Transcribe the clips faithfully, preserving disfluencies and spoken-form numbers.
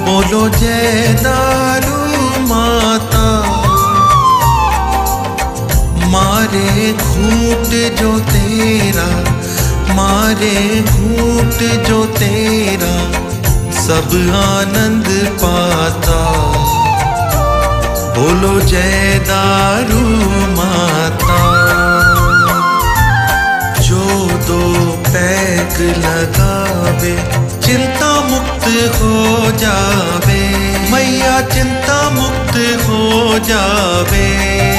बोलो जय दारू माता। मारे घूंट जो तेरा, मारे घूंट जो तेरा, सब आनंद पाता। बोलो जय दारू माता। जो दो पैग लगावे चिंता मुक्त हो जावे, मैया चिंता मुक्त हो जावे।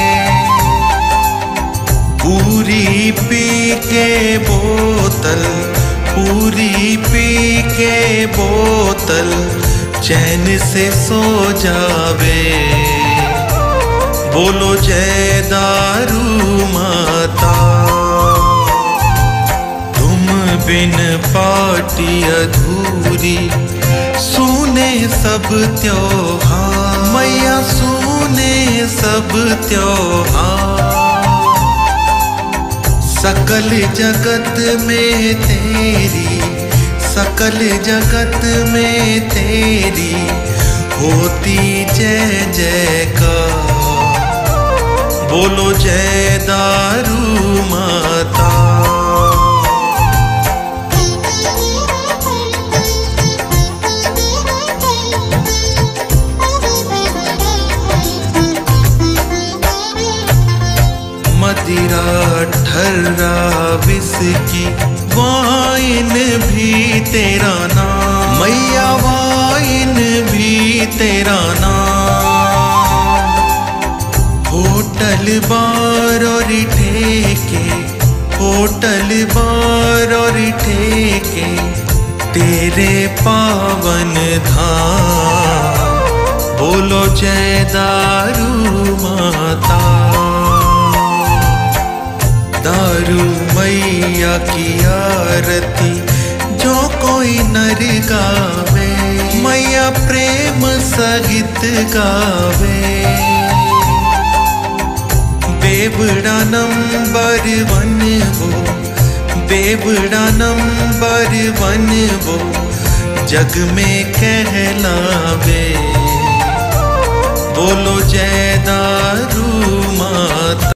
पूरी पी के बोतल, पूरी पी के बोतल, चैन से सो जावे। बोलो जय दारू माता। तुम बिन पार्टी अधूरी, सुने सब त्योहार, मैया सुने सब त्योहार। सकल जगत में तेरी, सकल जगत में तेरी, होती जय जयकार। बोलो जय दारू माता। मदिरा ठर्रा विस्की वाइन भी तेरा नाम, मैया वाइन भी तेरा नाम। होटल बार और ठेके, होटल बार और ठेके, तेरे पावन धाम। बोलो जय दारू माता। दारू मैया की आरती जो कोई नर गावे, मैया प्रेम सहित गावे। बेवड़ा नंबर वन वो, बेवड़ा नंबर वन वो, जग में कहलावे। बोलो जय दारू माता।